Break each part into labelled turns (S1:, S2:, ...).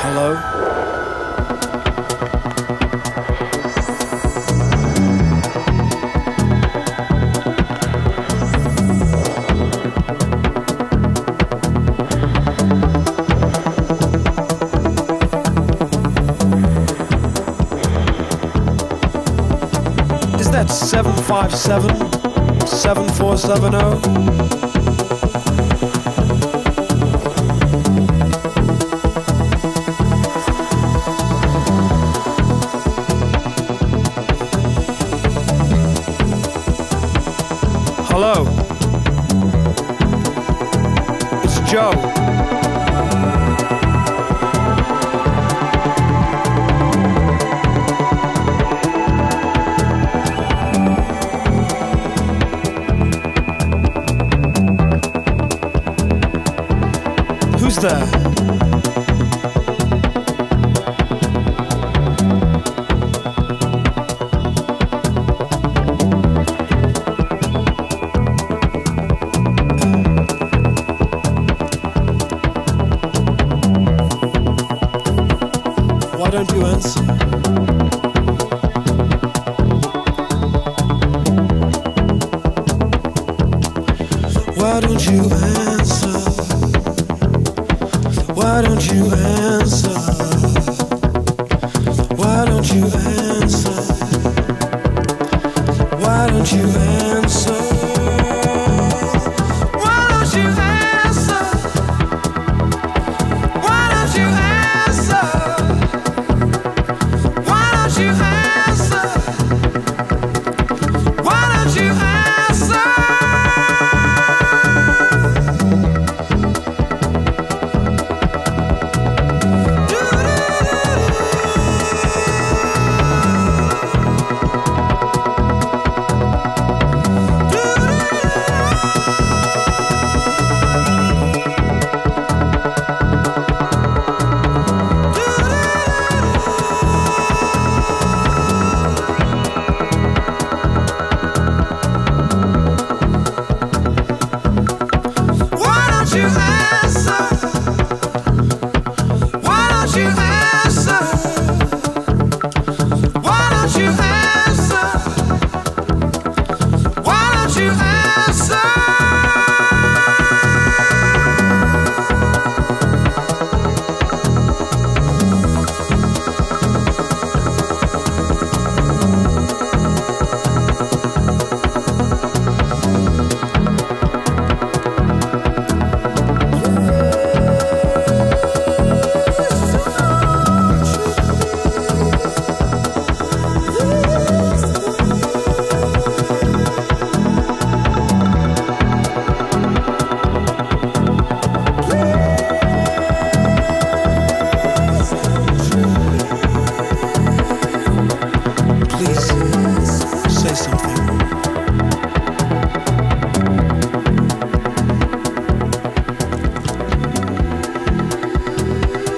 S1: Hello? Is that 757-7470? Hello, it's Joe. Who's there? Why don't you answer? Why don't you answer? Why don't you answer? Why don't you answer? Why don't you answer? Why don't you answer? Why don't you answer? Why don't you answer? Why don't you answer?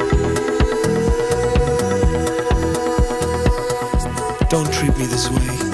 S1: Don't treat me this way.